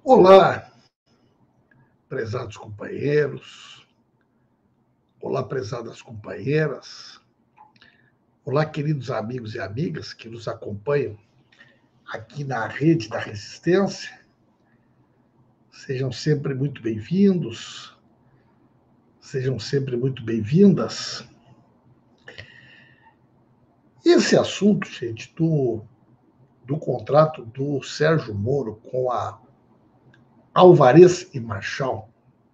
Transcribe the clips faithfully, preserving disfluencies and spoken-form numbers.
Olá, prezados companheiros. Olá, prezadas companheiras. Olá, queridos amigos e amigas que nos acompanham aqui na Rede da Resistência. Sejam sempre muito bem-vindos. Sejam sempre muito bem-vindas. Esse assunto, gente, do, do contrato do Sérgio Moro com a Alvarez e Marchal,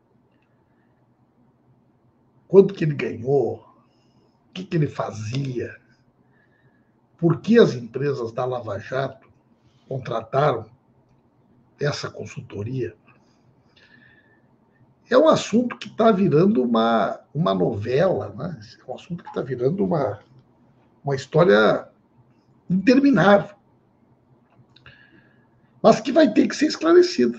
quanto que ele ganhou, o que, que ele fazia, por que as empresas da Lava Jato contrataram essa consultoria, é um assunto que está virando uma, uma novela, né? É um assunto que está virando uma, uma história interminável, mas que vai ter que ser esclarecida.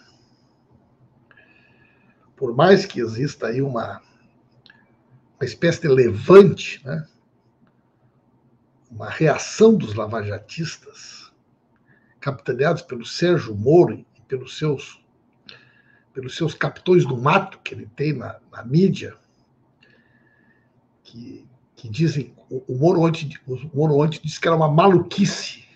Por mais que exista aí uma, uma espécie de levante, né? Uma reação dos lavajatistas, capitaneados pelo Sérgio Moro e pelos seus, pelos seus capitões do mato que ele tem na, na mídia, que, que dizem, o, o Moro antes, o Moro antes disse que era uma maluquice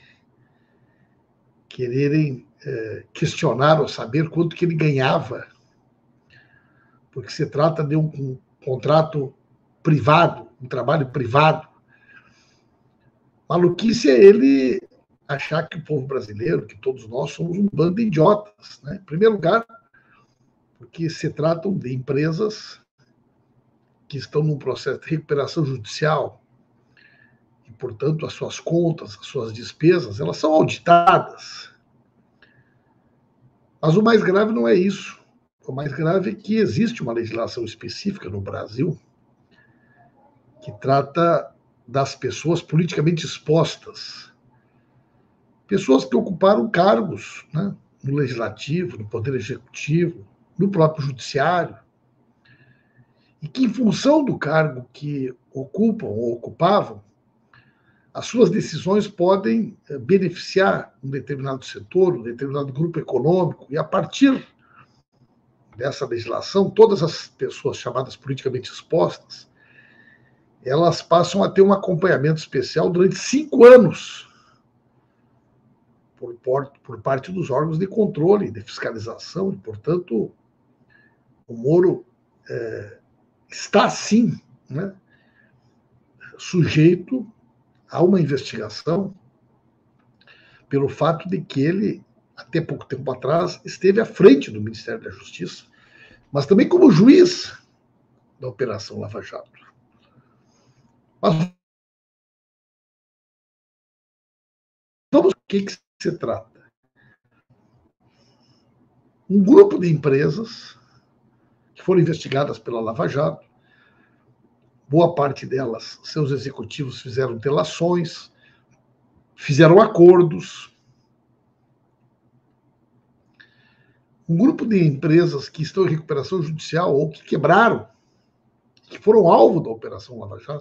quererem é, questionar ou saber quanto que ele ganhava, porque se trata de um, um contrato privado, um trabalho privado. Maluquice é ele achar que o povo brasileiro, que todos nós somos um bando de idiotas, né? Em primeiro lugar, porque se tratam de empresas que estão num processo de recuperação judicial e, portanto, as suas contas, as suas despesas, elas são auditadas. Mas o mais grave não é isso. O mais grave é que existe uma legislação específica no Brasil que trata das pessoas politicamente expostas. Pessoas que ocuparam cargos, né, no legislativo, no poder executivo, no próprio judiciário, e que, em função do cargo que ocupam ou ocupavam, as suas decisões podem beneficiar um determinado setor, um determinado grupo econômico, e a partir dessa legislação, todas as pessoas chamadas politicamente expostas, elas passam a ter um acompanhamento especial durante cinco anos por, por, por parte dos órgãos de controle, de fiscalização, e, portanto, o Moro é, está, sim, né, sujeito a uma investigação pelo fato de que ele, até pouco tempo atrás, esteve à frente do Ministério da Justiça, mas também como juiz da Operação Lava Jato. Mas vamos do que, que se trata. Um grupo de empresas que foram investigadas pela Lava Jato, boa parte delas, seus executivos fizeram delações, fizeram acordos. Um grupo de empresas que estão em recuperação judicial ou que quebraram, que foram alvo da Operação Lava Jato,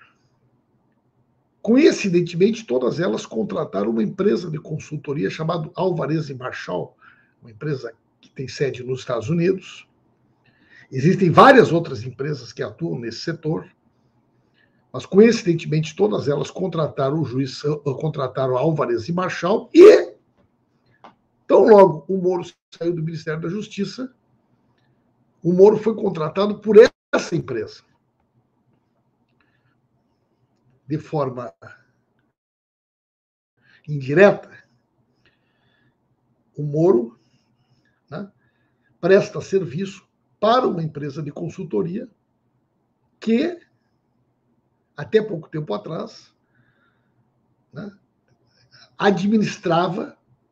coincidentemente, todas elas contrataram uma empresa de consultoria chamada Alvarez e Marchal, uma empresa que tem sede nos Estados Unidos. Existem várias outras empresas que atuam nesse setor, mas coincidentemente todas elas contrataram o juiz, contrataram a Alvarez e Marchal, e tão logo o Moro saiu do Ministério da Justiça, o Moro foi contratado por essa empresa. De forma indireta, o Moro, né, presta serviço para uma empresa de consultoria que, até pouco tempo atrás, né, administrava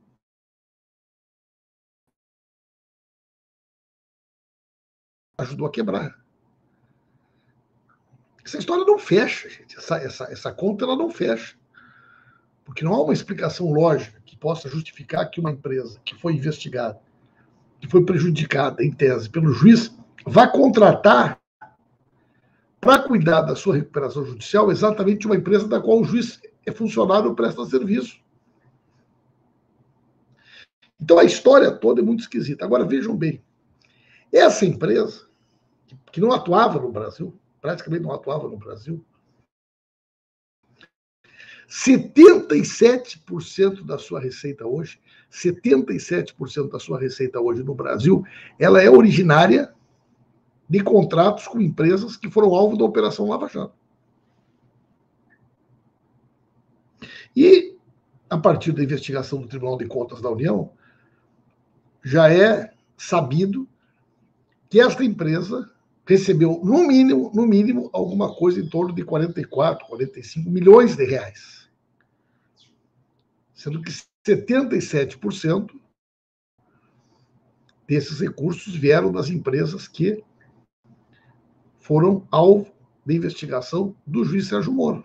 ajudou a quebrar. Essa história não fecha, gente. Essa, essa, essa conta ela não fecha. Porque não há uma explicação lógica que possa justificar que uma empresa que foi investigada, que foi prejudicada, em tese, pelo juiz, vá contratar para cuidar da sua recuperação judicial exatamente uma empresa da qual o juiz é funcionário ou presta serviço. Então a história toda é muito esquisita. Agora vejam bem, essa empresa, que não atuava no Brasil, praticamente não atuava no Brasil, setenta e sete por cento da sua receita hoje, setenta e sete por cento da sua receita hoje no Brasil, ela é originária de contratos com empresas que foram alvo da Operação Lava Jato. E, a partir da investigação do Tribunal de Contas da União, já é sabido que esta empresa recebeu, no mínimo, no mínimo, alguma coisa em torno de quarenta e quatro, quarenta e cinco milhões de reais. Sendo que setenta e sete por cento desses recursos vieram das empresas que foram alvo de investigação do juiz Sérgio Moro.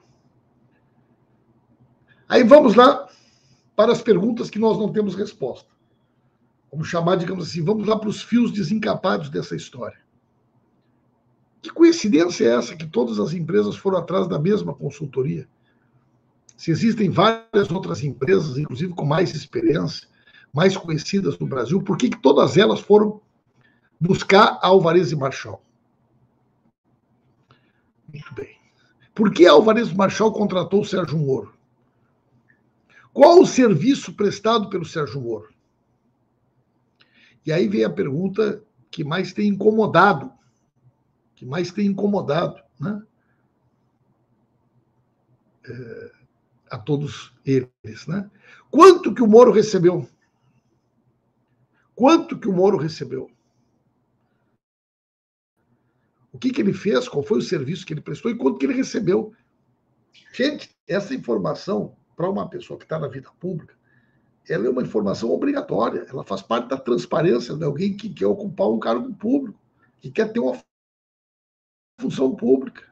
Aí vamos lá para as perguntas que nós não temos resposta. Vamos chamar, digamos assim, vamos lá para os fios desencapados dessa história. Que coincidência é essa que todas as empresas foram atrás da mesma consultoria? Se existem várias outras empresas, inclusive com mais experiência, mais conhecidas no Brasil, por que, que todas elas foram buscar a Alvarez e Marchal? Muito bem. Por que a Alvarez e Marchal contratou o Sérgio Moro? Qual o serviço prestado pelo Sérgio Moro? E aí vem a pergunta que mais tem incomodado, que mais tem incomodado, né? É, a todos eles, né? Quanto que o Moro recebeu? Quanto que o Moro recebeu? O que, que ele fez? Qual foi o serviço que ele prestou e quanto que ele recebeu? Gente, essa informação, para uma pessoa que está na vida pública, ela é uma informação obrigatória. Ela faz parte da transparência de alguém que quer ocupar um cargo público, que quer ter uma função pública.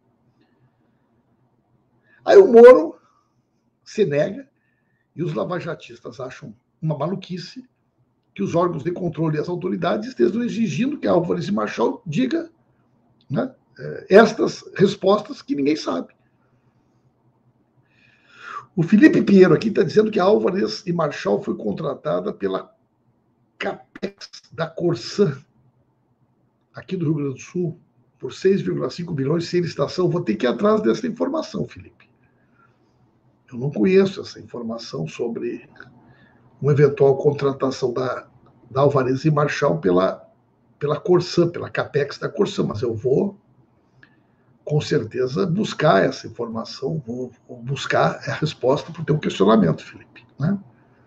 Aí o Moro se nega e os lavajatistas acham uma maluquice que os órgãos de controle e as autoridades estejam exigindo que a Alvarez e Marchal diga, né, estas respostas que ninguém sabe. O Felipe Pinheiro aqui está dizendo que a Alvarez e Marchal foi contratada pela Capex da Corsã, aqui do Rio Grande do Sul, por seis vírgula cinco bilhões sem licitação. Vou ter que ir atrás dessa informação, Felipe. Eu não conheço essa informação sobre uma eventual contratação da, da Alvarez e Marchal pela, pela Corsã, pela Capex da Corsã, mas eu vou, com certeza, buscar essa informação, vou, vou buscar a resposta para o teu questionamento, Felipe. Né?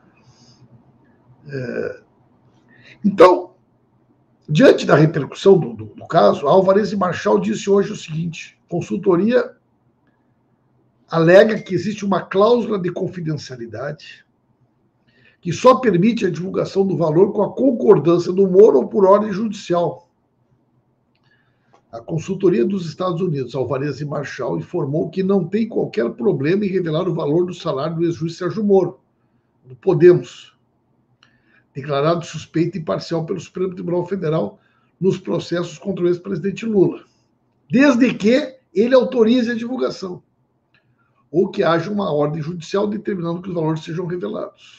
É, então, diante da repercussão do, do, do caso, a Alvarez e Marchal disse hoje o seguinte: consultoria alega que existe uma cláusula de confidencialidade que só permite a divulgação do valor com a concordância do Moro ou por ordem judicial. A consultoria dos Estados Unidos, Alvarez e Marchal, informou que não tem qualquer problema em revelar o valor do salário do ex-juiz Sérgio Moro, do Podemos, declarado suspeito e parcial pelo Supremo Tribunal Federal nos processos contra o ex-presidente Lula, desde que ele autorize a divulgação, ou que haja uma ordem judicial determinando que os valores sejam revelados.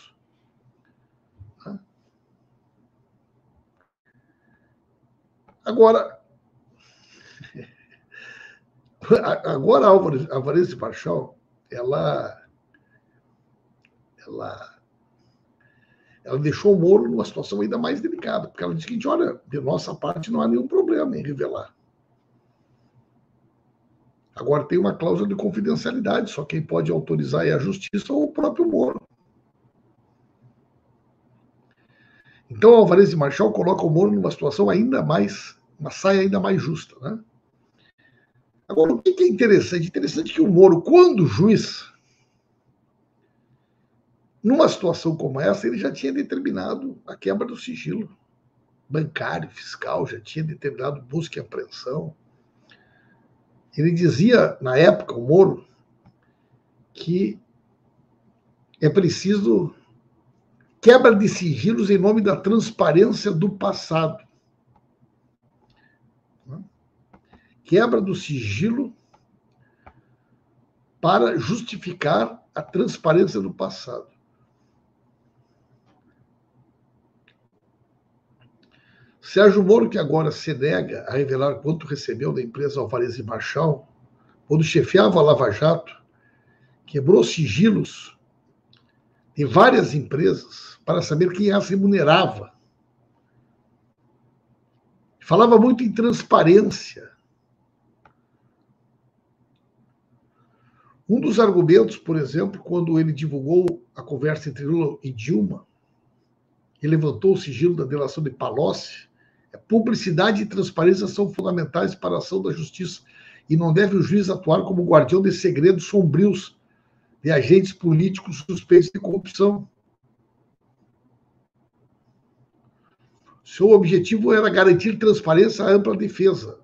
Agora, agora a Alvarez, Alvarez e Marchal, ela, ela, ela deixou o Moro numa situação ainda mais delicada, porque ela disse que, olha, de nossa parte não há nenhum problema em revelar. Agora tem uma cláusula de confidencialidade, só quem pode autorizar é a justiça ou o próprio Moro. Então, Alvarez e Marchal colocam o Moro numa situação ainda mais, uma saia ainda mais justa, né? Agora, o que é interessante? Interessante que o Moro, quando juiz, numa situação como essa, ele já tinha determinado a quebra do sigilo bancário, fiscal, já tinha determinado busca e apreensão. Ele dizia, na época, o Moro, que é preciso quebra de sigilos em nome da transparência do passado. Quebra do sigilo para justificar a transparência do passado. Sérgio Moro, que agora se nega a revelar quanto recebeu da empresa Alvarez e Marchal, quando chefiava a Lava Jato, quebrou sigilos de várias empresas para saber quem as remunerava. Falava muito em transparência. Um dos argumentos, por exemplo, quando ele divulgou a conversa entre Lula e Dilma, e levantou o sigilo da delação de Palocci, é publicidade e transparência são fundamentais para a ação da justiça e não deve o juiz atuar como guardião de segredos sombrios de agentes políticos suspeitos de corrupção. Seu objetivo era garantir transparência à ampla defesa.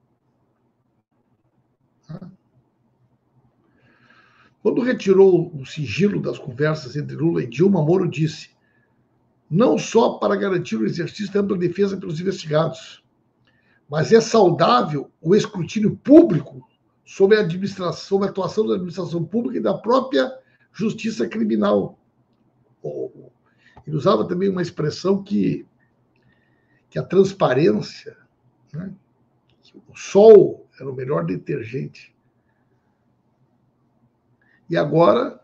Quando retirou o sigilo das conversas entre Lula e Dilma, Moro disse: não só para garantir o exercício da ampla defesa pelos investigados, mas é saudável o escrutínio público sobre a administração, sobre a atuação da administração pública e da própria justiça criminal. Ele usava também uma expressão que, que a transparência, né, que o sol era o melhor detergente. E agora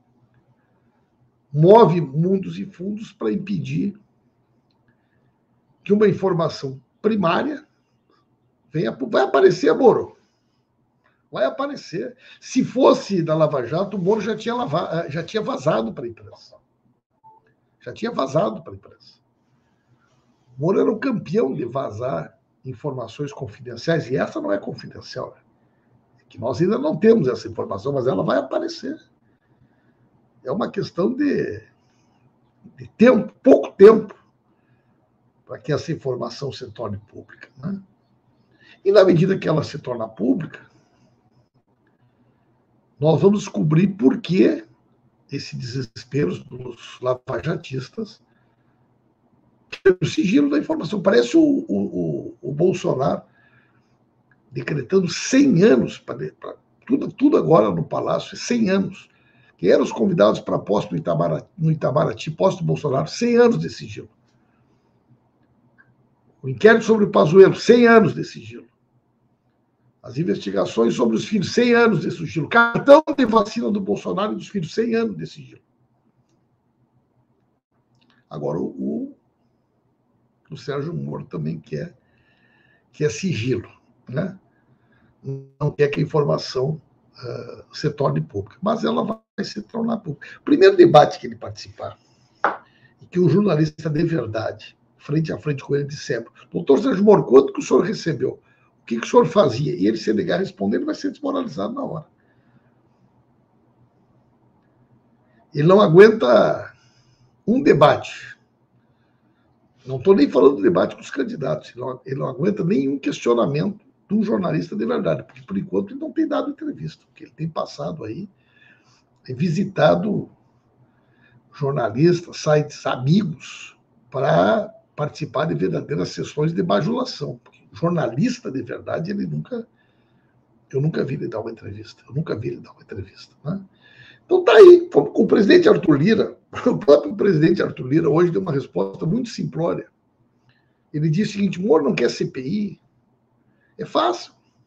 move mundos e fundos para impedir que uma informação primária venha, vai aparecer, Moro. Vai aparecer. Se fosse da Lava Jato, o Moro já tinha, lava, já tinha vazado para a imprensa. Já tinha vazado para a imprensa. O Moro era o campeão de vazar informações confidenciais, e essa não é confidencial. É que nós ainda não temos essa informação, mas ela vai aparecer. É uma questão de, de tempo, pouco tempo, para que essa informação se torne pública, né? E na medida que ela se torna pública, nós vamos descobrir por que esse desespero dos lavajatistas pelo sigilo da informação. Parece o, o, o, o Bolsonaro decretando cem anos, para tudo, tudo agora no Palácio, cem anos. Quem eram os convidados para posto no Itamaraty, no Itamaraty, posto do Bolsonaro, cem anos de sigilo. O inquérito sobre o Pazuello, cem anos de sigilo. As investigações sobre os filhos, cem anos de sigilo. Cartão de vacina do Bolsonaro e dos filhos, cem anos de sigilo. Agora, o, o Sérgio Moro também quer, quer sigilo, né? Não quer que a informação uh, se torne pública, mas ela vai se tornar pública. O primeiro debate que ele participar, e que o jornalista de verdade, frente a frente com ele, dissemos: doutor Sérgio Moro, quanto que o senhor recebeu? O que, que o senhor fazia? E ele se negar a responder, ele vai ser desmoralizado na hora. Ele não aguenta um debate. Não estou nem falando do debate com os candidatos. Ele não, ele não aguenta nenhum questionamento de um jornalista de verdade, porque, por enquanto, ele não tem dado entrevista, porque ele tem passado aí, tem visitado jornalistas, sites amigos, para participar de verdadeiras sessões de bajulação. Porque jornalista de verdade, ele nunca... Eu nunca vi ele dar uma entrevista. Eu nunca vi ele dar uma entrevista, né? Então tá aí, com o presidente Arthur Lira, o próprio presidente Arthur Lira hoje deu uma resposta muito simplória. Ele disse o seguinte: Moro não quer C P I. É fácil.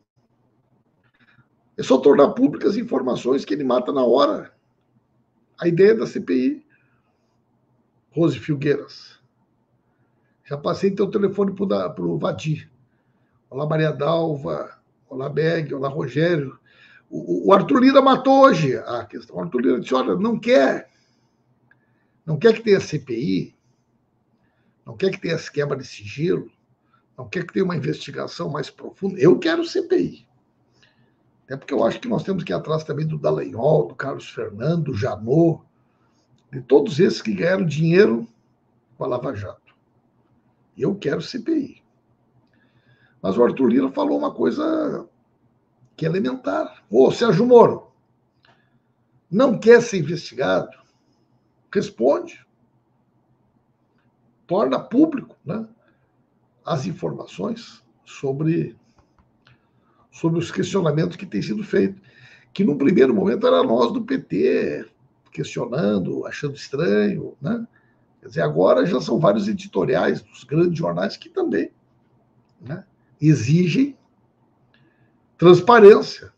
É só tornar públicas as informações que ele mata na hora. A ideia da C P I. Rose Filgueiras. Já passei teu telefone para o Vadir. Olá, Maria Dalva. Olá, Beg. Olá, Rogério. O, o Arthur Lira matou hoje a questão. O Arthur Lira disse: olha, não quer. Não quer que tenha C P I. Não quer que tenha quebra de sigilo. Não quer que tenha uma investigação mais profunda. Eu quero C P I. Até porque eu acho que nós temos que ir atrás também do Dallagnol, do Carlos Fernando, do Janot, de todos esses que ganharam dinheiro com a Lava Jato. Eu quero C P I. Mas o Arthur Lira falou uma coisa que é elementar. Ô, Sérgio Moro, não quer ser investigado? Responde. Torna público, né, as informações sobre, sobre os questionamentos que têm sido feitos. Que, num primeiro momento, era nós do P T questionando, achando estranho, né? Quer dizer, agora já são vários editoriais dos grandes jornais que também, né, exigem transparência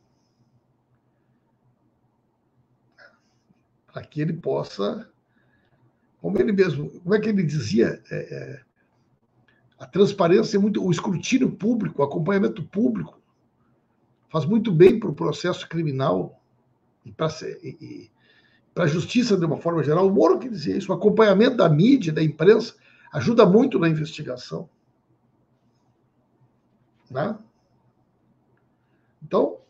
para que ele possa, como ele mesmo, como é que ele dizia, é, é, a transparência é muito, o escrutínio público, o acompanhamento público faz muito bem para o processo criminal e para a justiça de uma forma geral. O Moro que dizia isso, o acompanhamento da mídia, da imprensa, ajuda muito na investigação. Né? Então,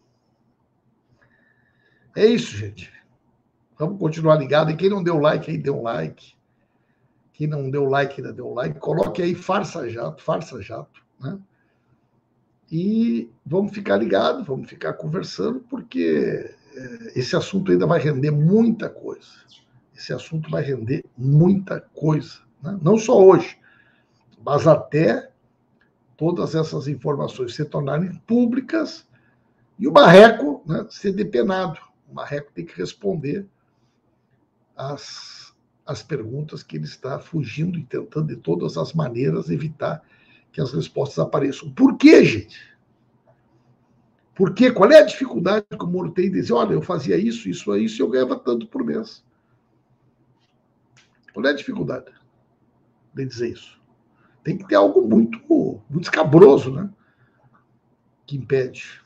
é isso, gente. Vamos continuar ligado. E quem não deu like aí, deu um like. Quem não deu like, ainda deu um like. Coloque aí Farsa Jato, Farsa Jato, né? E vamos ficar ligados, vamos ficar conversando, porque esse assunto ainda vai render muita coisa. Esse assunto vai render muita coisa. Né? Não só hoje, mas até todas essas informações se tornarem públicas e o Marreco, né, ser depenado. O Marreco tem que responder as, as perguntas que ele está fugindo e tentando de todas as maneiras evitar que as respostas apareçam. Por quê, gente? Por quê? Qual é a dificuldade que o Moro tem de dizer, olha, eu fazia isso, isso, isso, e eu ganhava tanto por mês? Qual é a dificuldade de dizer isso? Tem que ter algo muito, muito escabroso, né? Que impede.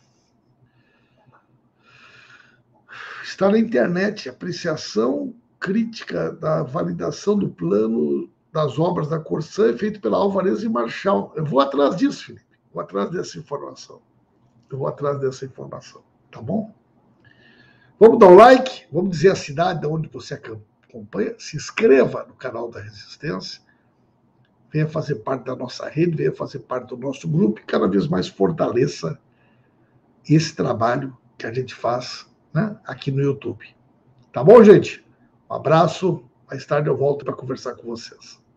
Está na internet, apreciação crítica da validação do plano das obras da Corsã feito pela Alvarez e Marchal. Eu vou atrás disso, Felipe. Vou atrás dessa informação. Eu vou atrás dessa informação. Tá bom? Vamos dar um like, vamos dizer a cidade de onde você acompanha, se inscreva no canal da Resistência, venha fazer parte da nossa rede, venha fazer parte do nosso grupo e cada vez mais fortaleça esse trabalho que a gente faz, né, aqui no YouTube. Tá bom, gente? Um abraço. Mais tarde eu volto para conversar com vocês.